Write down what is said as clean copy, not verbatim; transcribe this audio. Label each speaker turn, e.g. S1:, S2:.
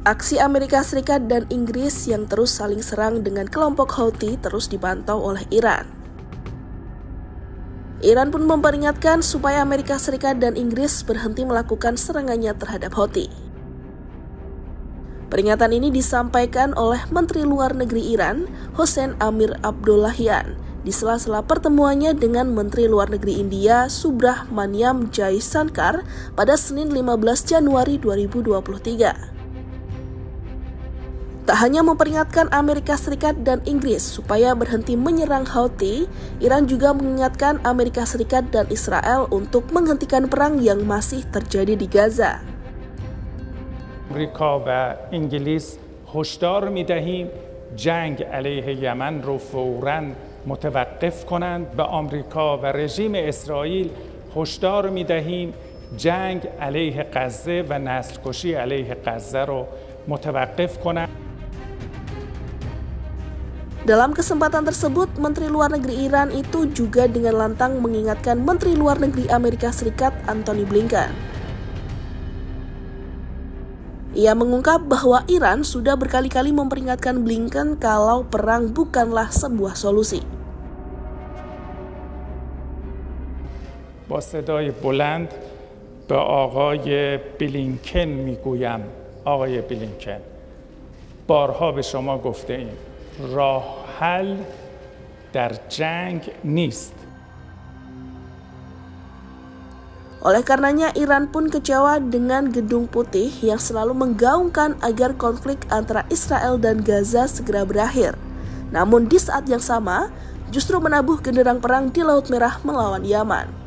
S1: Aksi Amerika Serikat dan Inggris yang terus saling serang dengan kelompok Houthi terus dipantau oleh Iran. Iran pun memperingatkan supaya Amerika Serikat dan Inggris berhenti melakukan serangannya terhadap Houthi. Peringatan ini disampaikan oleh Menteri Luar Negeri Iran, Hossein Amir-Abdollahian, di sela-sela pertemuannya dengan Menteri Luar Negeri India, Subrahmanyam Jaishankar, pada Senin 15 Januari 2023. Tak hanya memperingatkan Amerika Serikat dan Inggris supaya berhenti menyerang Houthi, Iran juga mengingatkan Amerika Serikat dan Israel untuk menghentikan perang yang masih terjadi di Gaza.
S2: آمریکا و انگلیس هشدار می‌دهیم جنگ علیه یمن رو فوراً متوقف کنند. به آمریکا و رژیم اسرائیل هشدار می‌دهیم جنگ علیه غزه و نسل‌کشی علیه غزه رو متوقف کنند.
S1: Dalam kesempatan tersebut, Menteri Luar Negeri Iran itu juga dengan lantang mengingatkan Menteri Luar Negeri Amerika Serikat Antony Blinken. Ia mengungkap bahwa Iran sudah berkali-kali memperingatkan Blinken kalau perang bukanlah sebuah solusi.
S2: با صدای بلند به آقای بلینکن میگویم آقای بلینکن بارها به شما گفته ایم راه حل در جنگ نیست.
S1: Oleh karenanya, Iran pun kecewa dengan Gedung Putih yang selalu menggaungkan agar konflik antara Israel dan Gaza segera berakhir. Namun di saat yang sama, justru menabuh genderang perang di Laut Merah melawan Yaman.